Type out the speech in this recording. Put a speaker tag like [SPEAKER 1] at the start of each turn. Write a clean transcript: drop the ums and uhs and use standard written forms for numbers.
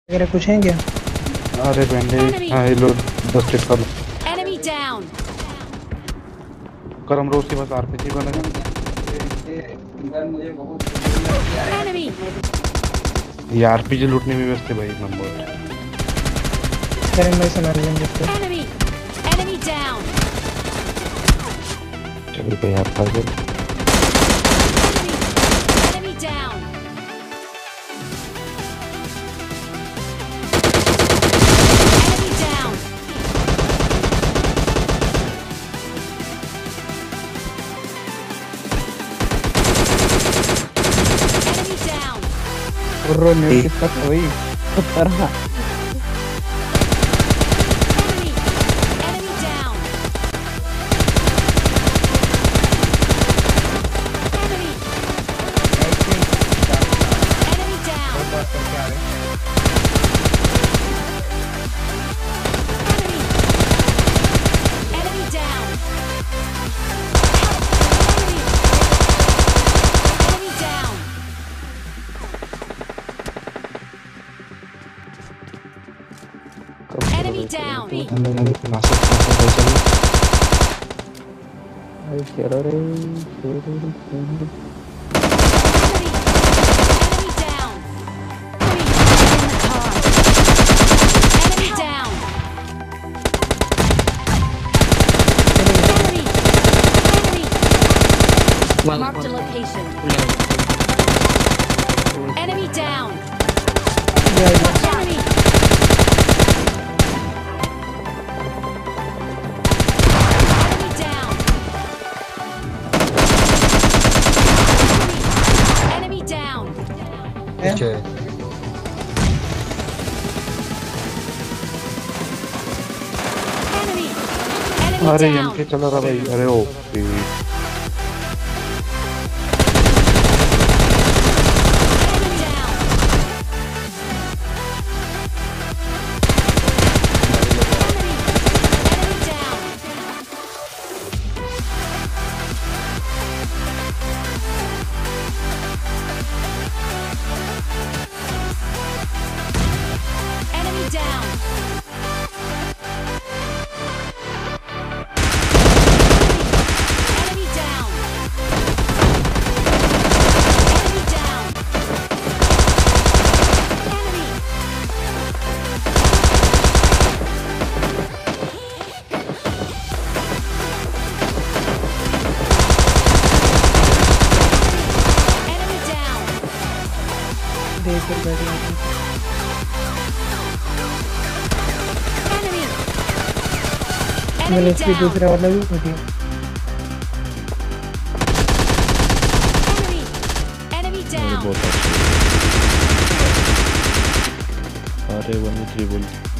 [SPEAKER 1] वगैरह कुछ है क्या?
[SPEAKER 2] अरे बैंडेज हाँ ये लो 10 टिक कर
[SPEAKER 3] Enemy down.
[SPEAKER 2] करम रोज के पास आरपीजी बनेगा।
[SPEAKER 3] Enemy.
[SPEAKER 2] ये आरपीजी लूटने में व्यस्त है भाई नंबर।
[SPEAKER 1] करें मैं सुना लेंगे तो।
[SPEAKER 3] Enemy. Enemy down.
[SPEAKER 2] चल पे यार पागल।
[SPEAKER 3] Enemy. Enemy down. Enemy down. Enemy down.
[SPEAKER 1] और नेट किसका था भाई? पता
[SPEAKER 3] Enemy. Enemy down. Enemy. Enemy down. Enemy. Enemy down. Enemy. Enemy down. Enemy down.
[SPEAKER 1] भाई चलो रे।
[SPEAKER 3] Enemy. Enemy down. Enemy down. Enemy. Enemy. Marked a location. Enemy down. Enemy. Enemy down. Enemy down. Enemy. Enemy
[SPEAKER 2] अरे
[SPEAKER 3] down.
[SPEAKER 2] एम के चला रहा भाई अरे ओ
[SPEAKER 3] Enemy down. Enemy. Enemy down. Enemy down. Enemy down. Enemy down. Enemy. Enemy down.
[SPEAKER 1] देख कर बैठ गया।
[SPEAKER 3] Enemy.
[SPEAKER 1] मैंने
[SPEAKER 3] Enemy
[SPEAKER 1] इसकी
[SPEAKER 3] down.
[SPEAKER 1] दूसरा वाला भी उठा दिया।
[SPEAKER 3] Enemy. Enemy down.
[SPEAKER 2] बहुत अरे 1 3 बोल